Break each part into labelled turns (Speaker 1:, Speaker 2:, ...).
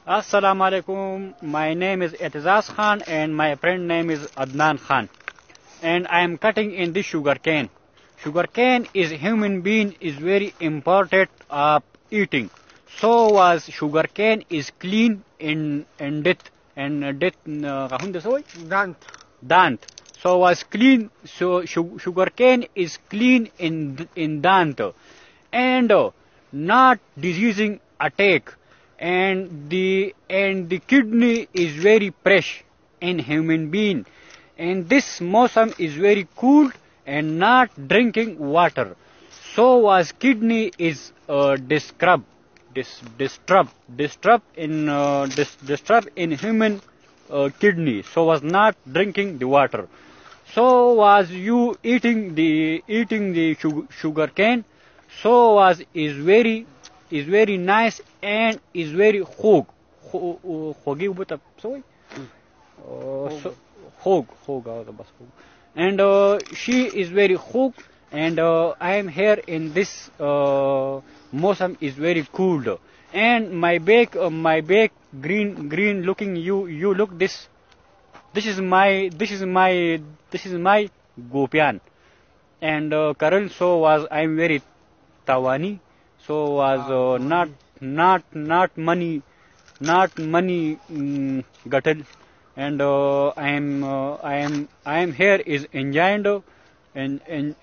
Speaker 1: Assalamu alaikum. My name is Etizaz Khan and my friend name is Adnan Khan. And I am cutting in this sugarcane. Sugarcane is human being is very important of eating. So was sugarcane is clean in death and death
Speaker 2: Dant.
Speaker 1: dant. So was clean. So sugarcane is clean in dant and not diseasing attack and the kidney is very fresh in human being and this mosam is very cool and not drinking water so was kidney is disturb in human kidney so was not drinking the water so was you eating the sugar cane so was is very nice and is very hog. Hogi ubata soy. Hog and she is very hooked and I am here in this mosam is very cool and my back green looking you look this is my gopian and Karan so was I am very tawani so was not money gutted and I am here is enjoying and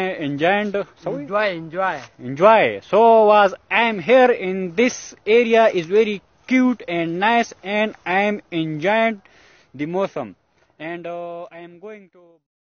Speaker 1: enjoy so was I am here in this area is very cute and nice and I am enjoying the mosam and I am going to